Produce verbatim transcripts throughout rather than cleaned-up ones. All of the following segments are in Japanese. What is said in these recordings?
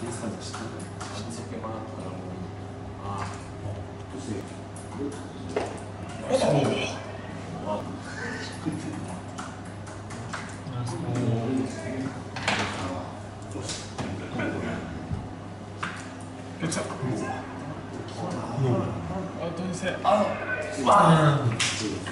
さん知ってる。 親戚もらったらもうああどうせあまあ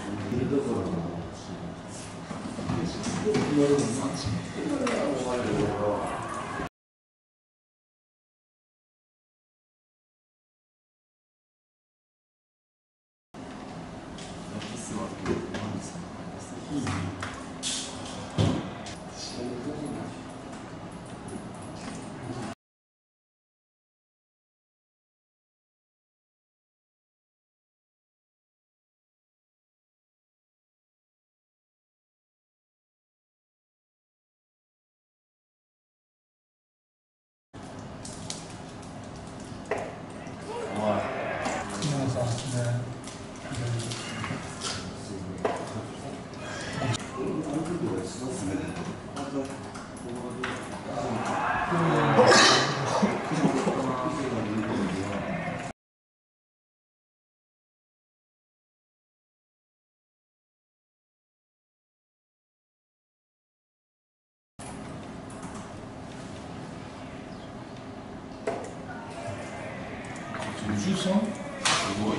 じゅうさん？すごい。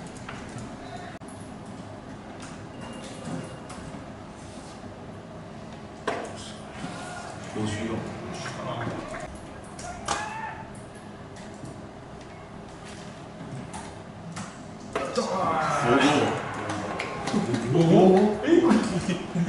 ごじゅうよんかな。おお。おお。え？